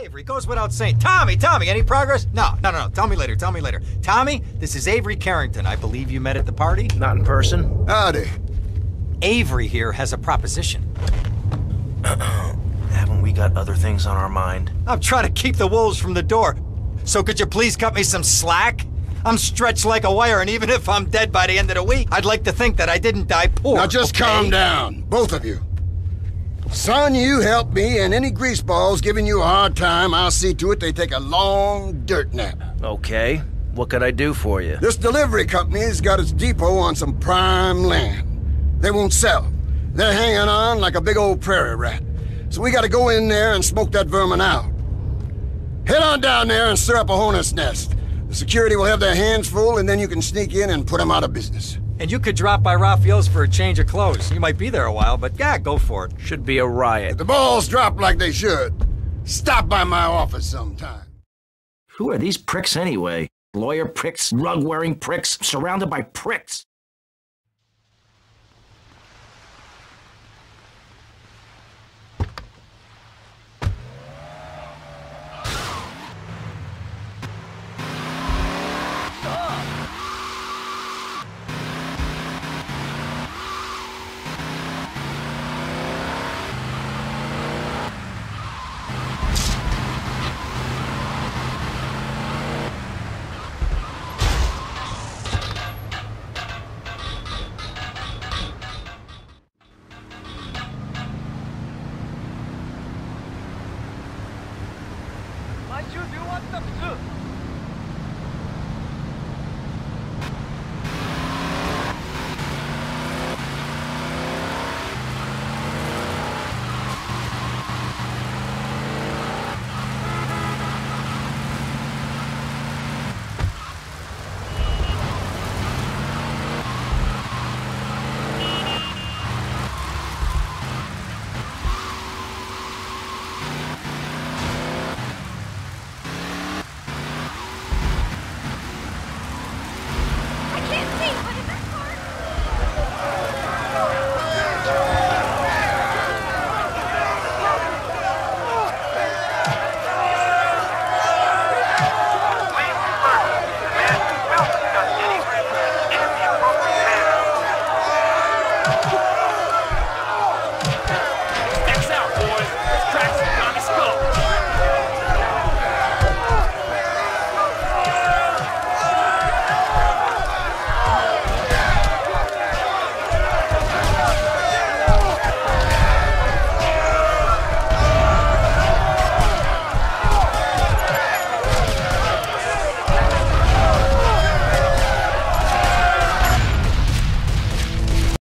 Avery, goes without saying. Tommy, any progress? No. Tell me later. Tommy, this is Avery Carrington. I believe you met at the party? Not in person. Howdy. Avery here has a proposition. Haven't we got other things on our mind? I'm trying to keep the wolves from the door. So could you please cut me some slack? I'm stretched like a wire, and even if I'm dead by the end of the week, I'd like to think that I didn't die poor. Now just calm down, both of you. Son, you help me, and any greaseballs giving you a hard time, I'll see to it they take a long dirt nap. Okay. What can I do for you? This delivery company's got its depot on some prime land. They won't sell. They're hanging on like a big old prairie rat. So we gotta go in there and smoke that vermin out. Head on down there and stir up a hornet's nest. The security will have their hands full, and then you can sneak in and put them out of business. And you could drop by Raphael's for a change of clothes. You might be there a while, but yeah, go for it. Should be a riot. If the balls drop like they should, stop by my office sometime. Who are these pricks anyway? Lawyer pricks, rug-wearing pricks, surrounded by pricks. Sticks out, boys. Tracks